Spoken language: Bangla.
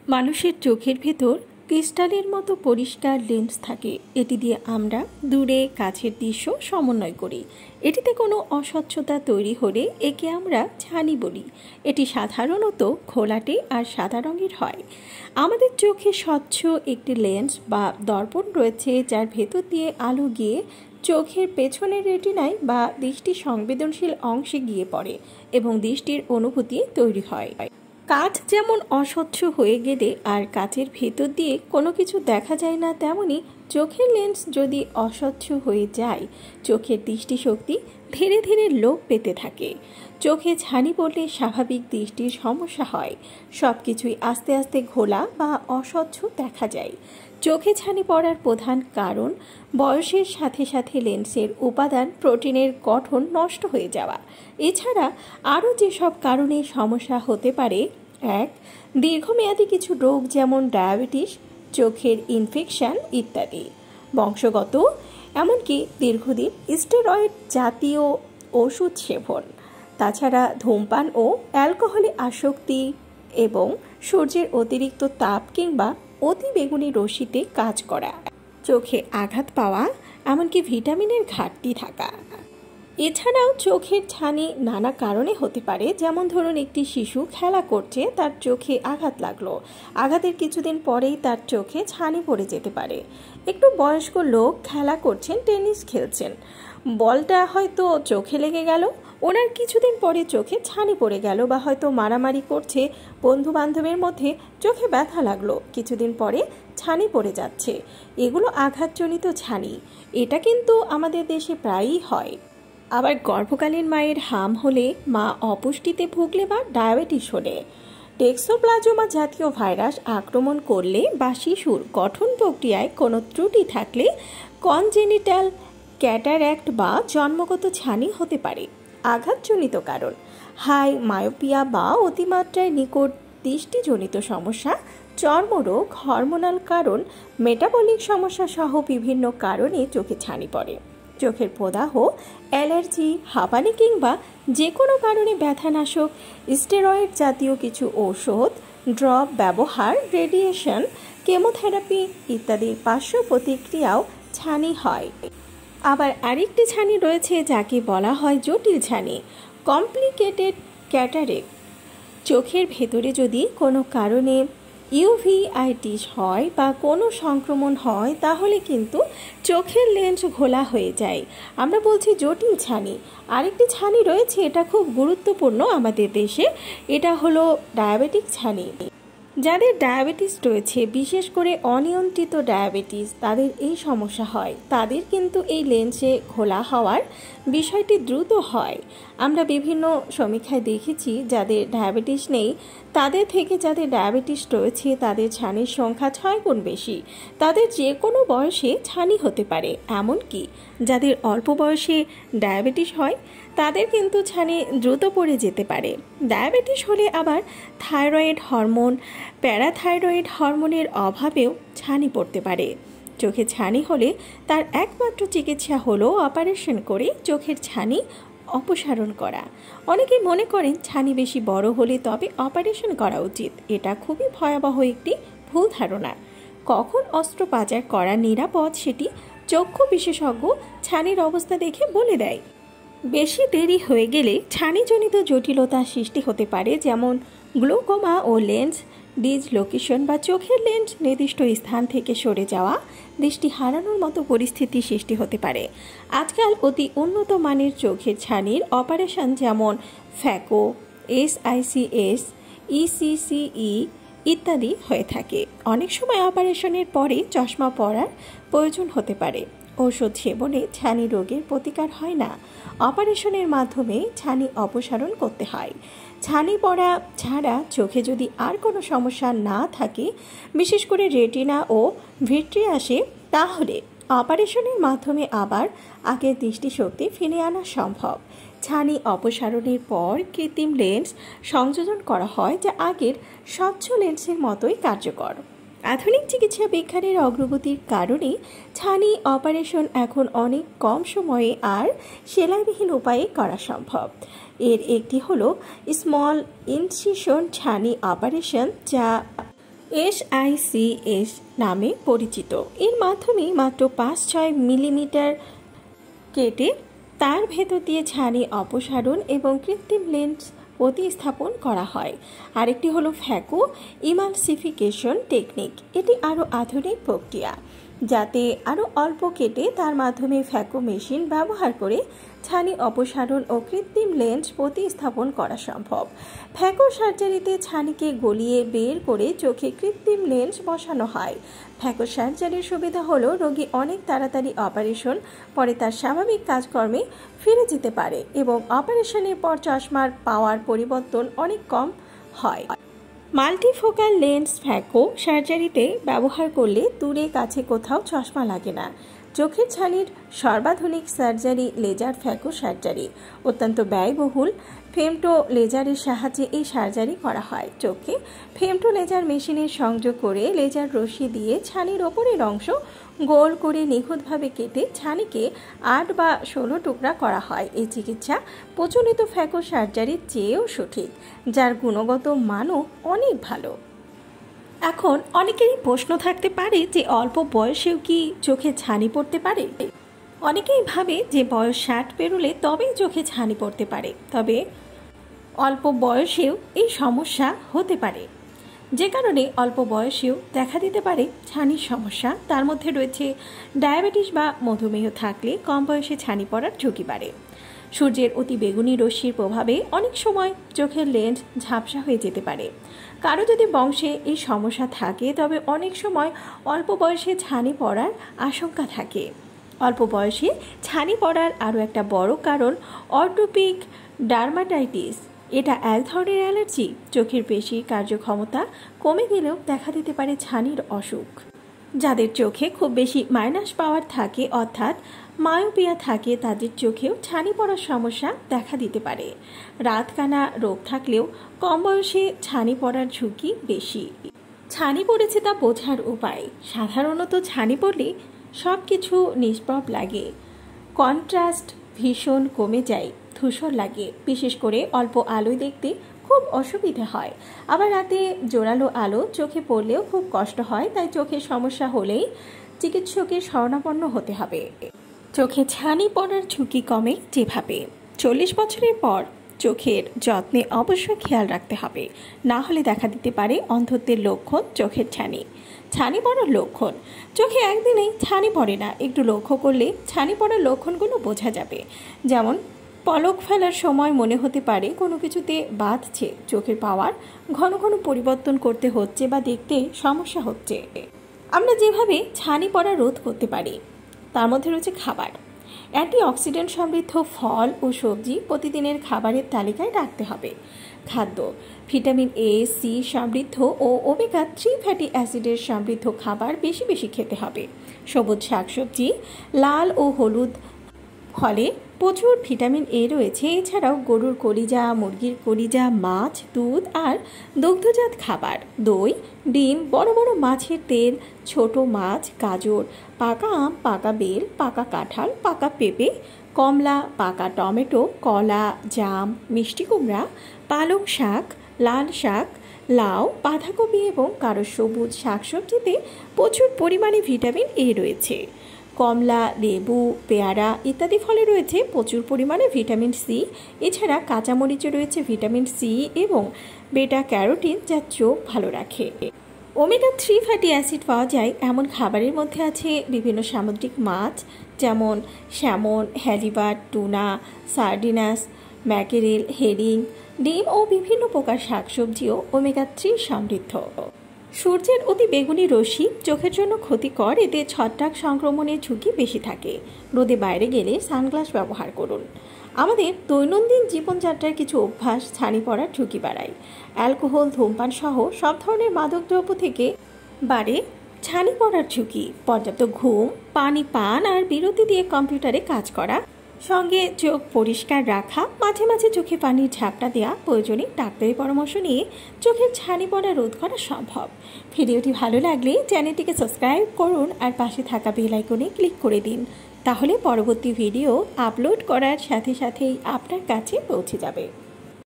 মানুষের চোখের ভেতর ক্রিস্টালের মতো পরিষ্কার লেন্স থাকে। এটি দিয়ে আমরা দূরে কাছের দৃশ্য সমন্বয় করি। এটিতে কোনো অস্বচ্ছতা তৈরি হলে একে আমরা ছানি বলি। এটি সাধারণত ঘোলাটে আর সাদা রঙের হয়। আমাদের চোখে স্বচ্ছ একটি লেন্স বা দর্পণ রয়েছে, যার ভেতর দিয়ে আলো গিয়ে চোখের পেছনের রেটিনায় বা দৃষ্টি সংবেদনশীল অংশে গিয়ে পড়ে এবং দৃষ্টির অনুভূতি তৈরি হয়। কাঁচ যেমন অস্বচ্ছ হয়ে গেলে আর কাচের ভেতর দিয়ে কোনো কিছু দেখা যায় না, তেমনি চোখের লেন্স যদি অস্বচ্ছ হয়ে যায় চোখের দৃষ্টিশক্তি ধীরে ধীরে লোপ পেতে থাকে। চোখে ছানি পড়লে স্বাভাবিক দৃষ্টির সমস্যা হয়। সব কিছুই আস্তে আস্তে ঘোলা বা অস্বচ্ছ দেখা যায়। চোখে ছানি পড়ার প্রধান কারণ বয়সের সাথে সাথে লেন্সের উপাদান প্রোটিনের গঠন নষ্ট হয়ে যাওয়া। এছাড়া আরও যেসব কারণে সমস্যা হতে পারে: 1. দীর্ঘমেয়াদী কিছু রোগ যেমন ডায়াবেটিস, চোখের ইনফেকশন ইত্যাদি। বংশগত, এমনকি দীর্ঘদিন স্টেরয়েড জাতীয় ওষুধ সেবন। তাছাড়া ধূমপান ও অ্যালকোহলে আসক্তি এবং সূর্যের অতিরিক্ত তাপ কিংবা অতি বেগুনি রশ্মিতে কাজ করা, চোখে আঘাত পাওয়া, এমনকি ভিটামিনের ঘাটতি থাকা। এছাড়াও চোখের ছানি নানা কারণে হতে পারে। যেমন ধরুন, একটি শিশু খেলা করছে, তার চোখে আঘাত লাগলো, আঘাতের কিছুদিন পরেই তার চোখে ছানি পড়ে যেতে পারে। একটু বয়স্ক লোক খেলা করছেন, টেনিস খেলছেন, বলটা হয়তো চোখে লেগে গেল, ওনার কিছুদিন পরে চোখে ছানি পড়ে গেল। বা হয়তো মারামারি করছে বন্ধু বান্ধবের মধ্যে, চোখে ব্যথা লাগলো, কিছুদিন পরে ছানি পড়ে যাচ্ছে। এগুলো আঘাতজনিত ছানি। এটা কিন্তু আমাদের দেশে প্রায়ই হয়। আবার গর্ভকালীন মায়ের হাম হলে, মা অপুষ্টিতে ভুগলে বা ডায়াবেটিস হলে, টেক্সোপ্লাজমা জাতীয় ভাইরাস আক্রমণ করলে বা শিশুর গঠন প্রক্রিয়ায় কোনো ত্রুটি থাকলে কনজেনিটাল ক্যাটারাক্ট বা জন্মগত ছানি হতে পারে। আঘাতজনিত কারণ: হাই মায়োপিয়া বা অতিমাত্রায় নিকট দৃষ্টিজনিত সমস্যা, চর্মরোগ, হরমোনাল কারণ, মেটাবলিক সমস্যা সহ বিভিন্ন কারণে চোখে ছানি পড়ে। চোখের প্রদাহ, অ্যালার্জি, হাঁপানি কিংবা যে কোনো কারণে ব্যথানাশক, স্টেরয়েড জাতীয় কিছু ঔষধ, ড্রপ ব্যবহার, রেডিয়েশন, কেমোথেরাপি ইত্যাদির পার্শ্ব প্রতিক্রিয়াও ছানি হয়। আবার আরেকটি ছানি রয়েছে যাকে বলা হয় জটিল ছানি, কমপ্লিকেটেড ক্যাটারেক্ট। চোখের ভেতরে যদি কোনো কারণে ইউভিআইটিস হয় বা কোনো সংক্রমণ হয়, তাহলে কিন্তু চোখের লেন্স ঘোলা হয়ে যায়। আমরা বলছি জটিল ছানি। আরেকটি ছানি রয়েছে, এটা খুব গুরুত্বপূর্ণ আমাদের দেশে, এটা হলো ডায়াবেটিক ছানি। যাদের ডায়াবেটিস রয়েছে, বিশেষ করে অনিয়ন্ত্রিত ডায়াবেটিস, তাদের এই সমস্যা হয়। তাদের কিন্তু এই লেন্সে ঘোলা হওয়ার বিষয়টি দ্রুত হয়। আমরা বিভিন্ন সমীক্ষায় দেখেছি, যাদের ডায়াবেটিস নেই তাদের থেকে যাদের ডায়াবেটিস রয়েছে তাদের ছানির সংখ্যা 6 গুণ বেশি। তাদের যে কোনো বয়সে ছানি হতে পারে। এমনকি যাদের অল্প বয়সে ডায়াবেটিস হয় তাদের কিন্তু ছানি দ্রুত পড়ে যেতে পারে। ডায়াবেটিস হলে আবার থাইরয়েড হরমোন, প্যারাথাইরয়েড হরমোনের অভাবেও ছানি পড়তে পারে। চোখে ছানি হলে তার একমাত্র চিকিৎসা হলো অপারেশন করে চোখের ছানি অপসারণ করা। অনেকেই মনে করেন ছানি বেশি বড় হলে তবে অপারেশন করা উচিত। এটা খুবই ভয়াবহ একটি ভুল ধারণা। কখন অস্ত্রোপচার করা নিরাপদ সেটি চক্ষু বিশেষজ্ঞ ছানির অবস্থা দেখে বলে দেয়। বেশি দেরি হয়ে গেলে ছানিজনিত জটিলতা সৃষ্টি হতে পারে, যেমন গ্লুকোমা ও লেন্স ডিসলোকেশন বা চোখের লেন্স নির্দিষ্ট স্থান থেকে সরে যাওয়া, দৃষ্টি হারানোর মতো পরিস্থিতি সৃষ্টি হতে পারে। আজকাল অতি উন্নত মানের চোখের ছানির অপারেশন যেমন ফ্যাকো, SICS, ECCE ইত্যাদি হয়ে থাকে। অনেক সময় অপারেশনের পরে চশমা পরার প্রয়োজন হতে পারে। ঔষধ সেবনে ছানি রোগের প্রতিকার হয় না। অপারেশনের মাধ্যমে ছানি অপসারণ করতে হয়। ছানি পড়া ছাড়া চোখে যদি আর কোনো সমস্যা না থাকে, বিশেষ করে রেটিনা ও ভিট্রিয়াসে, তাহলে অপারেশনের মাধ্যমে আবার আগের দৃষ্টিশক্তি ফিরে আনা সম্ভব। ছানি অপসারণের পর কৃত্রিম লেন্স সংযোজন করা হয়, যা আগের স্বচ্ছ লেন্সের মতোই কার্যকর। আধুনিক চিকিৎসা বিজ্ঞানের অগ্রগতির কারণে ছানি অপারেশন এখন অনেক কম সময়ে আর সেলাইবিহীন উপায়ে করা সম্ভব। এর একটি হলো স্মল ইনসিশন ছানি অপারেশন, যা SICS নামে পরিচিত। এর মাধ্যমে মাত্র 5-6 মিলিমিটার কেটে তার ভেতর দিয়ে ছানি অপসারণ এবং কৃত্রিম লেন্স প্রতিস্থাপন করা হয়। আরেকটি হলো ফ্যাকো ইমালসিফিকেশন টেকনিক। এটি আরও আধুনিক প্রক্রিয়া, যাতে আরও অল্প কেটে তার মাধ্যমে ফ্যাকো মেশিন ব্যবহার করে ছানি অপসারণ ও কৃত্রিম লেন্স প্রতিস্থাপন করা সম্ভব। ফ্যাকো সার্জারিতে ছানিকে গলিয়ে বের করে চোখে কৃত্রিম লেন্স বসানো হয়। ফ্যাকো সার্জারির সুবিধা হলো রোগী অনেক তাড়াতাড়ি অপারেশন পরে তার স্বাভাবিক কাজকর্মে ফিরে যেতে পারে এবং অপারেশনের পর চশমার পাওয়ার পরিবর্তন অনেক কম হয়। মাল্টিফোকাল লেন্স ফ্যাকো সার্জারিতে ব্যবহার করলে দূরে কাছে কোথাও চশমা লাগে না। চোখের ছানির সর্বাধুনিক সার্জারি লেজার ফ্যাকো সার্জারি। অত্যন্ত ব্যয়বহুল ফেমটো লেজারের সাহায্যে এই সার্জারি করা হয়। চোখে ফেমটো লেজার মেশিনের সংযোগ করে লেজার রশ্মি দিয়ে ছানির ওপরের অংশ গোল করে নিখুঁতভাবে কেটে ছানিকে 8 বা 16 টুকরা করা হয়। এই চিকিৎসা প্রচলিত ফ্যাকো সার্জারির চেয়েও সঠিক, যার গুণগত মানও অনেক ভালো। এখন অনেকেরই প্রশ্ন থাকতে পারে যে অল্প বয়সেও কি চোখে ছানি পড়তে পারে। অনেকেই ভাবে যে বয়স 60 পেরোলে তবেই চোখে ছানি পড়তে পারে, তবে অল্প বয়সেও এই সমস্যা হতে পারে, যে কারণে অল্প বয়সেও দেখা দিতে পারে ছানির সমস্যা। তার মধ্যে রয়েছে ডায়াবেটিস বা মধুমেহ থাকলে কম বয়সে ছানি পড়ার ঝুঁকি বাড়ে। সূর্যের অতি বেগুনি রশ্মির প্রভাবে অনেক সময় চোখের লেন্স ঝাপসা হয়ে যেতে পারে। কারো যদি বংশে এই সমস্যা থাকে তবে অনেক সময় অল্প বয়সে ছানি পড়ার আশঙ্কা থাকে। অল্প বয়সে ছানি পড়ার আরও একটা বড় কারণ অটোপিক ডার্মাটাইটিস। এটা এক ধরনের অ্যালার্জি। চোখের পেশির কার্যক্ষমতা কমে গেলেও দেখা দিতে পারে ছানির অসুখ। যাদের চোখে খুব বেশি মাইনাস পাওয়ার থাকে অর্থাৎ মায়োপিয়া থাকে, তাদের চোখেও ছানি পড়ার সমস্যা দেখা দিতে পারে। রাতকানা রোগ থাকলেও কম বয়সে ছানি পড়ার ঝুঁকি বেশি। ছানি পড়েছে তা বোঝার উপায়। সাধারণত ছানি পড়লে সব কিছু নিষ্প্রভ লাগে, কন্ট্রাস্ট ভীষণ কমে যায়, ধূসর লাগে, বিশেষ করে অল্প আলোয় দেখতে খুব অসুবিধে হয়। আবার রাতে জোরালো আলো চোখে পড়লেও খুব কষ্ট হয়। তাই চোখের সমস্যা হলেই চিকিৎসকের শরণাপন্ন হতে হবে। চোখে ছানি পড়ার ঝুঁকি কমে যেভাবে 40 বছরের পর চোখের যত্নে অবশ্যই খেয়াল রাখতে হবে, না হলে দেখা দিতে পারে অন্ধত্বের লক্ষণ চোখের ছানি। ছানি পড়ার লক্ষণ। চোখে একদিনেই ছানি পড়ে না, একটু লক্ষ্য করলে ছানি পড়ার লক্ষণগুলো বোঝা যাবে। যেমন পলক ফেলার সময় মনে হতে পারে কোনো কিছুতে বাঁধছে, চোখের পাওয়ার ঘন ঘন পরিবর্তন করতে হচ্ছে বা দেখতে সমস্যা হচ্ছে। আমরা যেভাবে ছানি পড়া রোধ করতে পারি তার মধ্যে রয়েছে খাবার। অ্যান্টিঅক্সিডেন্ট সমৃদ্ধ ফল ও সবজি প্রতিদিনের খাবারের তালিকায় রাখতে হবে। খাদ্য। ভিটামিন A, C সমৃদ্ধ ও ওমেগা 3 ফ্যাটি অ্যাসিডের সমৃদ্ধ খাবার বেশি বেশি খেতে হবে। সবুজ শাকসবজি, লাল ও হলুদ ফলে প্রচুর ভিটামিন A রয়েছে। এছাড়াও গরুর কলিজা, মুরগির কলিজা, মাছ, দুধ আর দুগ্ধজাত খাবার, দই, ডিম, বড় বড় মাছের তেল, ছোট মাছ, গাজর, পাকা আম, পাকা বেল, পাকা কাঁঠাল, পাকা পেঁপে, কমলা, পাকা টমেটো, কলা, জাম, মিষ্টি কুমড়া, পালং শাক, লাল শাক, লাউ, বাঁধাকপি এবং কারো সবুজ শাকসবজিতে প্রচুর পরিমাণে ভিটামিন A রয়েছে। কমলা, লেবু, পেয়ারা ইত্যাদি ফলে রয়েছে প্রচুর পরিমাণে ভিটামিন C। এছাড়া কাঁচামরিচে রয়েছে ভিটামিন C এবং বেটা ক্যারোটিন, যা চোখ ভালো রাখে। ওমেগা 3 ফ্যাটি অ্যাসিড পাওয়া যায় এমন খাবারের মধ্যে আছে বিভিন্ন সামুদ্রিক মাছ যেমন salmon, halibut, tuna, sardines, mackerel, herring, ডিম ও বিভিন্ন প্রকার শাকসবজিও ওমেগা 3 সমৃদ্ধ। সূর্যের অতি বেগুনি রশ্মি চোখের জন্য ক্ষতিকর। এতে ছত্রাক সংক্রমণের ঝুঁকি বেশি থাকে। রোদে বাইরে গেলে সানগ্লাস ব্যবহার করুন। আমাদের দৈনন্দিন জীবনযাত্রার কিছু অভ্যাস ছানি পড়ার ঝুঁকি বাড়ায়। অ্যালকোহল, ধূমপান সহ সব ধরনের মাদকদ্রব্য থেকে বাড়ে ছানি পড়ার ঝুঁকি। পর্যাপ্ত ঘুম, পানি পান আর বিরতি দিয়ে কম্পিউটারে কাজ করা, সঙ্গে চোখ পরিষ্কার রাখা, মাঝে মাঝে চোখে পানির ঝাপটা দেওয়া, প্রয়োজনে ডাক্তারি পরামর্শ নিয়ে চোখের ছানি পড়া রোধ করা সম্ভব। ভিডিওটি ভালো লাগলে চ্যানেলটিকে সাবস্ক্রাইব করুন আর পাশে থাকা বেল আইকনে ক্লিক করে দিন, তাহলে পরবর্তী ভিডিও আপলোড করার সাথে সাথেই আপনার কাছে পৌঁছে যাবে।